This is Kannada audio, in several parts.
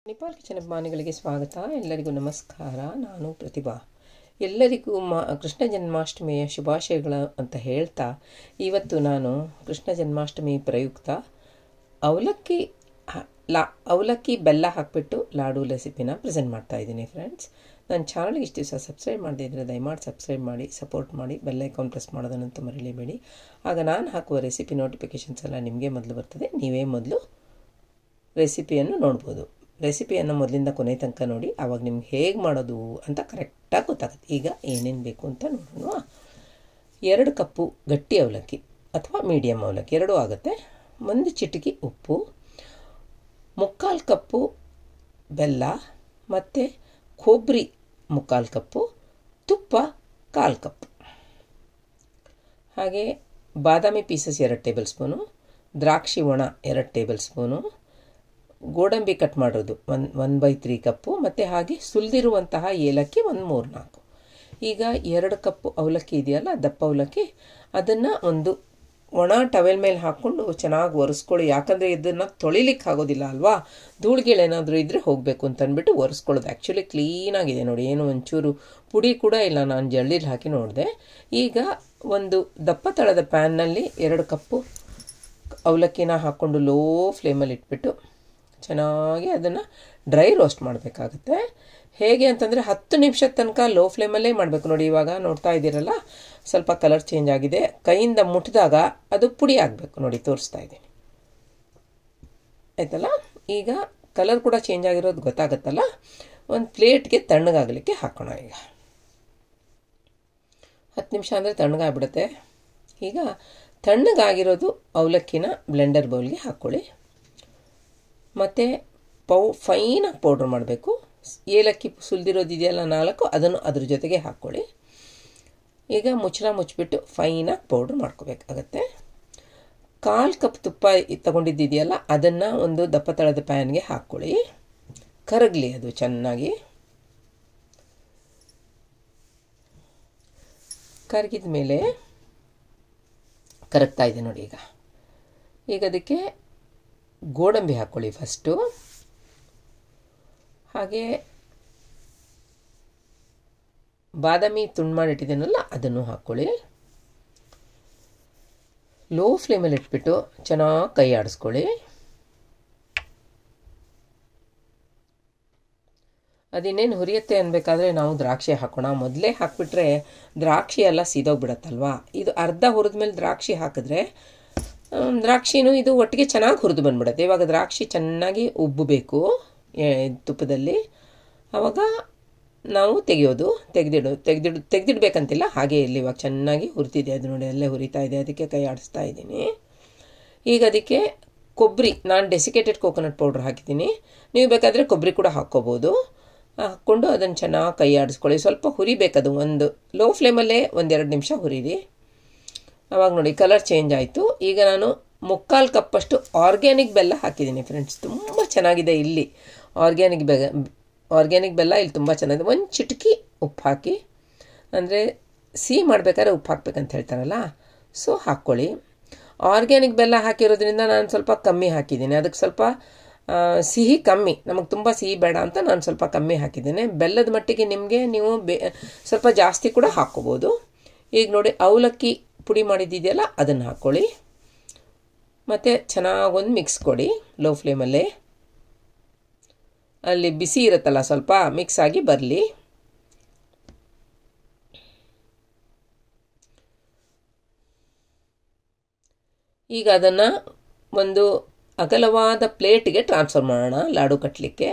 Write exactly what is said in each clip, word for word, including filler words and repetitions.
ನಿಪಾಲ್ ಕಿಚನ್ ಅಭಿಮಾನಿಗಳಿಗೆ ಸ್ವಾಗತ. ಎಲ್ಲರಿಗೂ ನಮಸ್ಕಾರ. ನಾನು ಪ್ರತಿಭಾ. ಎಲ್ಲರಿಗೂ ಮಾ ಕೃಷ್ಣ ಜನ್ಮಾಷ್ಟಮಿಯ ಶುಭಾಶಯಗಳ ಅಂತ ಹೇಳ್ತಾ, ಇವತ್ತು ನಾನು ಕೃಷ್ಣ ಜನ್ಮಾಷ್ಟಮಿ ಪ್ರಯುಕ್ತ ಅವಲಕ್ಕಿ ಲಾ ಅವಲಕ್ಕಿ ಬೆಲ್ಲ ಹಾಕಿಬಿಟ್ಟು ಲಾಡು ರೆಸಿಪಿನ ಪ್ರೆಸೆಂಟ್ ಮಾಡ್ತಾ ಇದ್ದೀನಿ ಫ್ರೆಂಡ್ಸ್. ನನ್ನ ಚಾನಲ್ಗೆ ಇಷ್ಟು ದಿವಸ ಸಬ್ಸ್ಕ್ರೈಬ್ ಮಾಡದೇ ಇದ್ದರೆ ದಯಮಾಡಿ ಸಬ್ಸ್ಕ್ರೈಬ್ ಮಾಡಿ, ಸಪೋರ್ಟ್ ಮಾಡಿ, ಬೆಲ್ ಐಕಾನ್ ಪ್ರೆಸ್ ಮಾಡೋದನ್ನಂತೂ ಮರೀಲೇಬೇಡಿ. ಆಗ ನಾನು ಹಾಕುವ ರೆಸಿಪಿ ನೋಟಿಫಿಕೇಷನ್ಸ್ ಎಲ್ಲ ನಿಮಗೆ ಮೊದಲು ಬರ್ತದೆ. ನೀವೇ ಮೊದಲು ರೆಸಿಪಿಯನ್ನು ನೋಡ್ಬೋದು. ರೆಸಿಪಿಯನ್ನು ಮೊದಲಿಂದ ಕೊನೆ ತನಕ ನೋಡಿ, ಆವಾಗ ನಿಮ್ಗೆ ಹೇಗೆ ಮಾಡೋದು ಅಂತ ಕರೆಕ್ಟಾಗಿ ಗೊತ್ತಾಗುತ್ತೆ. ಈಗ ಏನೇನು ಬೇಕು ಅಂತ ನೋಡೋಣ. ಎರಡು ಕಪ್ಪು ಗಟ್ಟಿ ಅವಲಕ್ಕಿ ಅಥವಾ ಮೀಡಿಯಮ್ ಅವಲಕ್ಕಿ ಎರಡೂ ಆಗುತ್ತೆ. ಒಂದು ಚಿಟಿಕೆ ಉಪ್ಪು, ಮುಕ್ಕಾಲು ಕಪ್ಪು ಬೆಲ್ಲ, ಮತ್ತು ಕೊಬ್ಬರಿ ಮುಕ್ಕಾಲು ಕಪ್ಪು, ತುಪ್ಪ ಕಾಲು ಕಪ್, ಹಾಗೆ ಬಾದಾಮಿ ಪೀಸಸ್ ಎರಡು ಟೇಬಲ್ ಸ್ಪೂನು, ದ್ರಾಕ್ಷಿ ಒಣ ಎರಡು ಟೇಬಲ್ ಸ್ಪೂನು, ಗೋಡಂಬಿ ಕಟ್ ಮಾಡೋದು one one by three cup, ಮತ್ತು ಹಾಗೆ ಸುಲಿದಿರುವಂತಹ ಏಲಕ್ಕಿ ಒಂದು ಮೂರು ನಾಲ್ಕು. ಈಗ ಎರಡು ಕಪ್ಪು ಅವಲಕ್ಕಿ ಇದೆಯಲ್ಲ, ದಪ್ಪ ಅವಲಕ್ಕಿ, ಅದನ್ನು ಒಂದು ಒಣ ಟವೆಲ್ ಮೇಲೆ ಹಾಕ್ಕೊಂಡು ಚೆನ್ನಾಗಿ ಒರೆಸ್ಕೊಳ್ಳಿ. ಯಾಕಂದರೆ ಇದನ್ನು ತೊಳಿಲಿಕ್ಕೆ ಆಗೋದಿಲ್ಲ ಅಲ್ವಾ, ಧೂಳುಗೇಳೇನಾದರೂ ಇದ್ದರೆ ಹೋಗಬೇಕು ಅಂತ ಅಂದ್ಬಿಟ್ಟು ಒರೆಸ್ಕೊಳ್ಳೋದು. ಆ್ಯಕ್ಚುಲಿ ಕ್ಲೀನಾಗಿದೆ ನೋಡಿ, ಏನು ಒಂಚೂರು ಪುಡಿ ಕೂಡ ಇಲ್ಲ. ನಾನು ಜಳ್ಳಿಲಿ ಹಾಕಿ ನೋಡಿದೆ. ಈಗ ಒಂದು ದಪ್ಪ ತಳದ ಪ್ಯಾನ್ನಲ್ಲಿ ಎರಡು ಕಪ್ಪು ಅವಲಕ್ಕಿನ ಹಾಕ್ಕೊಂಡು ಲೋ ಫ್ಲೇಮಲ್ಲಿ ಇಟ್ಬಿಟ್ಟು ಚೆನ್ನಾಗಿ ಅದನ್ನು ಡ್ರೈ ರೋಸ್ಟ್ ಮಾಡಬೇಕಾಗುತ್ತೆ. ಹೇಗೆ ಅಂತಂದರೆ ಹತ್ತು ನಿಮಿಷದ ತನಕ ಲೋ ಫ್ಲೇಮಲ್ಲೇ ಮಾಡಬೇಕು. ನೋಡಿ, ಇವಾಗ ನೋಡ್ತಾ ಇದ್ದೀರಲ್ಲ, ಸ್ವಲ್ಪ ಕಲರ್ ಚೇಂಜ್ ಆಗಿದೆ. ಕೈಯಿಂದ ಮುಟ್ಟಿದಾಗ ಅದು ಪುಡಿ ಆಗಬೇಕು. ನೋಡಿ, ತೋರಿಸ್ತಾ ಇದ್ದೀನಿ, ಆಯ್ತಲ್ಲ. ಈಗ ಕಲರ್ ಕೂಡ ಚೇಂಜ್ ಆಗಿರೋದು ಗೊತ್ತಾಗುತ್ತಲ್ಲ. ಒಂದು ಪ್ಲೇಟ್ಗೆ ತಣ್ಣಗಾಗಲಿಕ್ಕೆ ಹಾಕೋಣ. ಈಗ ಹತ್ತು ನಿಮಿಷ ಅಂದರೆ ತಣ್ಣಗಾಗ್ಬಿಡುತ್ತೆ. ಈಗ ತಣ್ಣಗಾಗಿರೋದು ಅವಲಕ್ಕಿನ ಬ್ಲೆಂಡರ್ ಬೌಲ್ಗೆ ಹಾಕ್ಕೊಳ್ಳಿ. ಮತ್ತು ಪೌ ಫೈನಾಗಿ ಪೌಡ್ರ್ ಮಾಡಬೇಕು. ಏಲಕ್ಕಿ ಸುಲಿದಿರೋದಿದೆಯಲ್ಲ ನಾಲ್ಕು, ಅದನ್ನು ಅದ್ರ ಜೊತೆಗೆ ಹಾಕ್ಕೊಳ್ಳಿ. ಈಗ ಮುಚ್ಚಳ ಮುಚ್ಚಿಬಿಟ್ಟು ಫೈನಾಗಿ ಪೌಡ್ರ್ ಮಾಡ್ಕೋಬೇಕಾಗತ್ತೆ. ಕಾಲು ಕಪ್ ತುಪ್ಪ ತಗೊಂಡಿದ್ದಿದೆಯಲ್ಲ, ಅದನ್ನು ಒಂದು ದಪ್ಪ ತಳದ ಪ್ಯಾನ್ಗೆ ಹಾಕ್ಕೊಳ್ಳಿ. ಕರಗಲಿ ಅದು ಚೆನ್ನಾಗಿ. ಕರಗಿದ ಮೇಲೆ ಕರಗ್ತಾ ಇದೆ ನೋಡಿ. ಈಗ ಈಗ ಅದಕ್ಕೆ ಗೋಡಂಬಿ ಹಾಕ್ಕೊಳ್ಳಿ ಫಸ್ಟು. ಹಾಗೆ ಬಾದಾಮಿ ತುಂಡು ಮಾಡಿಟ್ಟಿದ್ದೇನಲ್ಲ, ಅದನ್ನು ಹಾಕ್ಕೊಳ್ಳಿ. ಲೋ ಫ್ಲೇಮಲ್ಲಿ ಇಟ್ಬಿಟ್ಟು ಚೆನ್ನಾಗಿ ಕೈ ಆಡಿಸ್ಕೊಳ್ಳಿ. ಅದಿನ್ನೇನು ಹುರಿಯುತ್ತೆ ಅನ್ಬೇಕಾದ್ರೆ ನಾವು ದ್ರಾಕ್ಷಿ ಹಾಕೋಣ. ಮೊದಲೇ ಹಾಕಿಬಿಟ್ರೆ ದ್ರಾಕ್ಷಿ ಎಲ್ಲ ಸೀದೋಗ್ಬಿಡತ್ತಲ್ವಾ. ಇದು ಅರ್ಧ ಹುರಿದ ಮೇಲೆ ದ್ರಾಕ್ಷಿ ಹಾಕಿದ್ರೆ ದ್ರಾಕ್ಷಿನೂ ಇದು ಒಟ್ಟಿಗೆ ಚೆನ್ನಾಗಿ ಹುರಿದು ಬಂದ್ಬಿಡುತ್ತೆ. ಇವಾಗ ದ್ರಾಕ್ಷಿ ಚೆನ್ನಾಗಿ ಉಬ್ಬಬೇಕು ತುಪ್ಪದಲ್ಲಿ. ಆವಾಗ ನಾವು ತೆಗೆಯೋದು, ತೆಗೆದಿಡೋ ತೆಗೆದಿಡ್ ತೆಗೆದಿಡ್ಬೇಕಂತಿಲ್ಲ, ಹಾಗೆ ಇಲ್ಲಿ ಇವಾಗ ಚೆನ್ನಾಗಿ ಹುರಿತಿದೆ ಅದು ನೋಡಿ, ಅಲ್ಲೇ ಹುರಿತಾ ಇದೆ. ಅದಕ್ಕೆ ಕೈ ಆಡಿಸ್ತಾ ಇದ್ದೀನಿ. ಈಗ ಅದಕ್ಕೆ ಕೊಬ್ಬರಿ, ನಾನು ಡೆಸಿಕೇಟೆಡ್ ಕೋಕೋನಟ್ ಪೌಡ್ರ್ ಹಾಕಿದ್ದೀನಿ. ನೀವು ಬೇಕಾದರೆ ಕೊಬ್ಬರಿ ಕೂಡ ಹಾಕ್ಕೋಬೋದು. ಹಾಕ್ಕೊಂಡು ಅದನ್ನು ಚೆನ್ನಾಗಿ ಕೈ ಆಡಿಸ್ಕೊಳ್ಳಿ. ಸ್ವಲ್ಪ ಹುರಿಬೇಕದು, ಒಂದು ಲೋ ಫ್ಲೇಮಲ್ಲೇ ಒಂದೆರಡು ನಿಮಿಷ ಹುರಿರಿ. ಆವಾಗ ನೋಡಿ ಕಲರ್ ಚೇಂಜ್ ಆಯಿತು. ಈಗ ನಾನು ಮುಕ್ಕಾಲು ಕಪ್ಪಷ್ಟು ಆರ್ಗ್ಯಾನಿಕ್ ಬೆಲ್ಲ ಹಾಕಿದ್ದೀನಿ ಫ್ರೆಂಡ್ಸ್. ತುಂಬ ಚೆನ್ನಾಗಿದೆ ಇಲ್ಲಿ ಆರ್ಗ್ಯಾನಿಕ್ ಬೆ ಆರ್ಗ್ಯಾನಿಕ್ ಬೆಲ್ಲ ಇಲ್ಲಿ ತುಂಬ ಚೆನ್ನಾಗಿದೆ. ಒಂದು ಚಿಟಕಿ ಉಪ್ಪು ಹಾಕಿ, ಅಂದರೆ ಸಿಹಿ ಮಾಡಬೇಕಾದ್ರೆ ಉಪ್ಪು ಹಾಕ್ಬೇಕಂತ ಹೇಳ್ತಾರಲ್ಲ, ಸೊ ಹಾಕ್ಕೊಳ್ಳಿ. ಆರ್ಗ್ಯಾನಿಕ್ ಬೆಲ್ಲ ಹಾಕಿರೋದ್ರಿಂದ ನಾನು ಸ್ವಲ್ಪ ಕಮ್ಮಿ ಹಾಕಿದ್ದೀನಿ. ಅದಕ್ಕೆ ಸ್ವಲ್ಪ ಸಿಹಿ ಕಮ್ಮಿ, ನಮಗೆ ತುಂಬ ಸಿಹಿ ಬೇಡ ಅಂತ ನಾನು ಸ್ವಲ್ಪ ಕಮ್ಮಿ ಹಾಕಿದ್ದೇನೆ. ಬೆಲ್ಲದ ಮಟ್ಟಿಗೆ ನಿಮಗೆ ನೀವು ಬೇ ಸ್ವಲ್ಪ ಜಾಸ್ತಿ ಕೂಡ ಹಾಕ್ಕೋಬೋದು. ಈಗ ನೋಡಿ ಅವಲಕ್ಕಿ ಪುಡಿ ಮಾಡಿದ್ದಿದೆಯಲ್ಲ, ಅದನ್ನು ಹಾಕ್ಕೊಳ್ಳಿ. ಮತ್ತು ಚೆನ್ನಾಗೊಂದು ಮಿಕ್ಸ್ ಕೊಡಿ ಲೋ ಫ್ಲೇಮಲ್ಲೇ. ಅಲ್ಲಿ ಬಿಸಿ ಇರುತ್ತಲ್ಲ, ಸ್ವಲ್ಪ ಮಿಕ್ಸ್ ಆಗಿ ಬರಲಿ. ಈಗ ಅದನ್ನು ಒಂದು ಅಗಲವಾದ ಪ್ಲೇಟ್ಗೆ ಟ್ರಾನ್ಸ್ಫರ್ ಮಾಡೋಣ ಲಾಡು ಕಟ್ಟಲಿಕ್ಕೆ.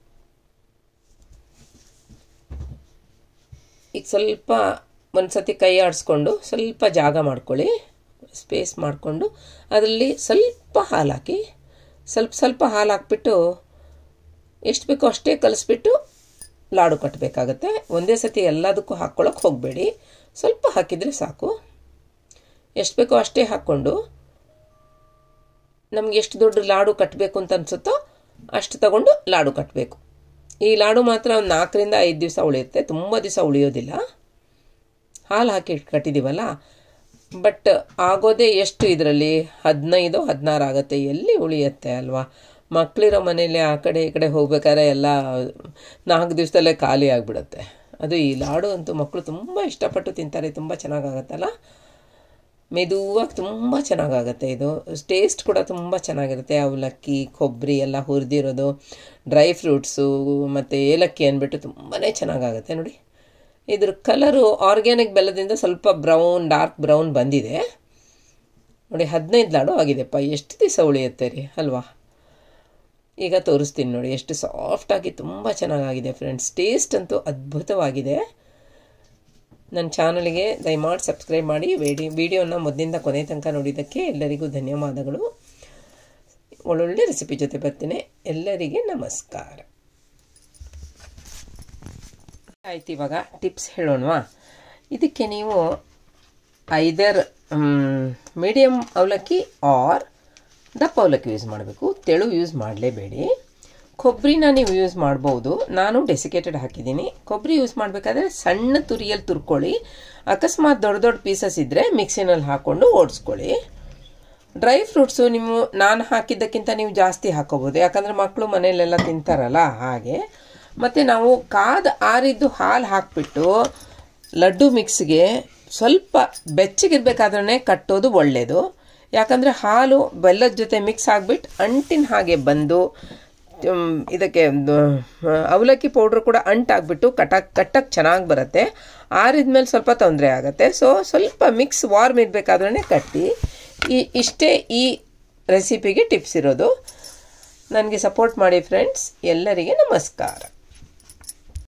ಈಗ ಸ್ವಲ್ಪ ಒಂದು ಸತಿ ಕೈ ಆಡಿಸ್ಕೊಂಡು ಸ್ವಲ್ಪ ಜಾಗ ಮಾಡ್ಕೊಳ್ಳಿ, ಸ್ಪೇಸ್ ಮಾಡಿಕೊಂಡು ಅದರಲ್ಲಿ ಸ್ವಲ್ಪ ಹಾಲು ಹಾಕಿ, ಸ್ವಲ್ಪ ಸ್ವಲ್ಪ ಹಾಲು ಹಾಕ್ಬಿಟ್ಟು ಎಷ್ಟು ಬೇಕೋ ಅಷ್ಟೇ ಕಲಿಸ್ಬಿಟ್ಟು ಲಾಡು ಕಟ್ಟಬೇಕಾಗತ್ತೆ. ಒಂದೇ ಸತಿ ಎಲ್ಲದಕ್ಕೂ ಹಾಕ್ಕೊಳ್ಳೋಕೆ ಹೋಗಬೇಡಿ, ಸ್ವಲ್ಪ ಹಾಕಿದರೆ ಸಾಕು. ಎಷ್ಟು ಬೇಕೋ ಅಷ್ಟೇ ಹಾಕ್ಕೊಂಡು ನಮ್ಗೆ ಎಷ್ಟು ದೊಡ್ಡ ಲಾಡು ಕಟ್ಟಬೇಕು ಅಂತ ಅನಿಸುತ್ತೋ ಅಷ್ಟು ತಗೊಂಡು ಲಾಡು ಕಟ್ಟಬೇಕು. ಈ ಲಾಡು ಮಾತ್ರ ಒಂದು ನಾಲ್ಕರಿಂದ ಐದು ದಿವಸ ಉಳಿಯುತ್ತೆ, ತುಂಬ ದಿವಸ ಉಳಿಯೋದಿಲ್ಲ. ಹಾಲು ಹಾಕಿ ಕಟ್ಟಿದ್ದೀವಲ್ಲ, ಬಟ್ ಆಗೋದೇ ಎಷ್ಟು ಇದರಲ್ಲಿ ಹದಿನೈದು ಹದಿನಾರು ಆಗುತ್ತೆ, ಎಲ್ಲಿ ಉಳಿಯುತ್ತೆ ಅಲ್ವಾ. ಮಕ್ಕಳಿರೋ ಮನೇಲಿ ಆ ಕಡೆ ಈ ಕಡೆ ಹೋಗ್ಬೇಕಾದ್ರೆ ಎಲ್ಲ ನಾಲ್ಕು ದಿವಸದಲ್ಲೇ ಖಾಲಿ ಆಗಿಬಿಡುತ್ತೆ. ಅದು ಈ ಲಾಡು ಅಂತೂ ಮಕ್ಕಳು ತುಂಬ ಇಷ್ಟಪಟ್ಟು ತಿಂತಾರೆ. ತುಂಬ ಚೆನ್ನಾಗಾಗತ್ತಲ್ಲ, ಮೆದುವಾಗಿ ತುಂಬ ಚೆನ್ನಾಗಾಗತ್ತೆ. ಇದು ಟೇಸ್ಟ್ ಕೂಡ ತುಂಬ ಚೆನ್ನಾಗಿರುತ್ತೆ. ಅವಲಕ್ಕಿ, ಕೊಬ್ಬರಿ ಎಲ್ಲ ಹುರಿದಿರೋದು, ಡ್ರೈ ಫ್ರೂಟ್ಸು ಮತ್ತು ಏಲಕ್ಕಿ ಅಂದ್ಬಿಟ್ಟು ತುಂಬಾ ಚೆನ್ನಾಗಾಗುತ್ತೆ. ನೋಡಿ, ಇದ್ರ ಕಲರು ಆರ್ಗ್ಯಾನಿಕ್ ಬೆಲ್ಲದಿಂದ ಸ್ವಲ್ಪ ಬ್ರೌನ್, ಡಾರ್ಕ್ ಬ್ರೌನ್ ಬಂದಿದೆ ನೋಡಿ. ಹದಿನೈದು ಲಾಡು ಆಗಿದೆಪ್ಪ, ಎಷ್ಟು ದಿವಸ ಉಳಿಯುತ್ತೆ ರೀ ಅಲ್ವಾ. ಈಗ ತೋರಿಸ್ತೀನಿ ನೋಡಿ, ಎಷ್ಟು ಸಾಫ್ಟಾಗಿ ತುಂಬ ಚೆನ್ನಾಗಾಗಿದೆ ಫ್ರೆಂಡ್ಸ್. ಟೇಸ್ಟ್ ಅಂತೂ ಅದ್ಭುತವಾಗಿದೆ. ನನ್ನ ಚಾನಲ್ಗೆ ದಯಮಾಡಿ ಸಬ್ಸ್ಕ್ರೈಬ್ ಮಾಡಿ. ವಿಡಿ ವಿಡಿಯೋನ ಮೊದಲಿಂದ ಕೊನೆ ತನಕ ನೋಡಿದ್ದಕ್ಕೆ ಎಲ್ಲರಿಗೂ ಧನ್ಯವಾದಗಳು. ಒಳ್ಳೊಳ್ಳೆ ರೆಸಿಪಿ ಜೊತೆ ಬರ್ತೀನಿ. ಎಲ್ಲರಿಗೆ ನಮಸ್ಕಾರ. ಆಯ್ತು, ಇವಾಗ ಟಿಪ್ಸ್ ಹೇಳೋಣವಾ. ಇದಕ್ಕೆ ನೀವು ಐದರ್ ಮೀಡಿಯಮ್ ಅವಲಕ್ಕಿ ಆರ್ ದಪ್ಪ ಅವಲಕ್ಕಿ ಯೂಸ್ ಮಾಡಬೇಕು. ತೆಳು ಯೂಸ್ ಮಾಡಲೇಬೇಡಿ. ಕೊಬ್ಬರಿನ ನೀವು ಯೂಸ್ ಮಾಡ್ಬೋದು. ನಾನು ಡೆಸಿಕೇಟೆಡ್ ಹಾಕಿದ್ದೀನಿ. ಕೊಬ್ಬರಿ ಯೂಸ್ ಮಾಡಬೇಕಾದ್ರೆ ಸಣ್ಣ ತುರಿಯಲ್ಲಿ ತುರ್ಕೊಳ್ಳಿ. ಅಕಸ್ಮಾತ್ ದೊಡ್ಡ ದೊಡ್ಡ ಪೀಸಸ್ ಇದ್ದರೆ ಮಿಕ್ಸಿನಲ್ಲಿ ಹಾಕ್ಕೊಂಡು ಓಡಿಸ್ಕೊಳ್ಳಿ. ಡ್ರೈ ಫ್ರೂಟ್ಸು ನೀವು ನಾನು ಹಾಕಿದ್ದಕ್ಕಿಂತ ನೀವು ಜಾಸ್ತಿ ಹಾಕೋಬೋದು, ಯಾಕಂದರೆ ಮಕ್ಕಳು ಮನೆಯಲ್ಲೆಲ್ಲ ತಿಂತಾರಲ್ಲ ಹಾಗೆ. ಮತ್ತು ನಾವು ಕಾದು ಆರಿದ್ದು ಹಾಲು ಹಾಕಿಬಿಟ್ಟು ಲಡ್ಡು ಮಿಕ್ಸ್ಗೆ ಸ್ವಲ್ಪ ಬೆಚ್ಚಗಿರ್ಬೇಕಾದ್ರೆ ಕಟ್ಟೋದು ಒಳ್ಳೆಯದು. ಯಾಕಂದರೆ ಹಾಲು ಬೆಲ್ಲದ ಜೊತೆ ಮಿಕ್ಸ್ ಆಗಿಬಿಟ್ಟು ಅಂಟಿನ ಹಾಗೆ ಬಂದು ಇದಕ್ಕೆ ಅವಲಕ್ಕಿ ಪೌಡ್ರ್ ಕೂಡ ಅಂಟಾಗ್ಬಿಟ್ಟು ಕಟ್ಟಕ್ಕೆ ಕಟ್ಟಕ್ಕೆ ಚೆನ್ನಾಗಿ ಬರುತ್ತೆ. ಆರಿದ ಮೇಲೆ ಸ್ವಲ್ಪ ತೊಂದರೆ ಆಗುತ್ತೆ. ಸೊ ಸ್ವಲ್ಪ ಮಿಕ್ಸ್ ವಾರ್ಮ್ ಇರಬೇಕಾದ್ರೆ ಕಟ್ಟಿ. ಈ ಇಷ್ಟೇ ಈ ರೆಸಿಪಿಗೆ ಟಿಪ್ಸ್ ಇರೋದು. ನನಗೆ ಸಪೋರ್ಟ್ ಮಾಡಿ ಫ್ರೆಂಡ್ಸ್. ಎಲ್ಲರಿಗೆ ನಮಸ್ಕಾರ.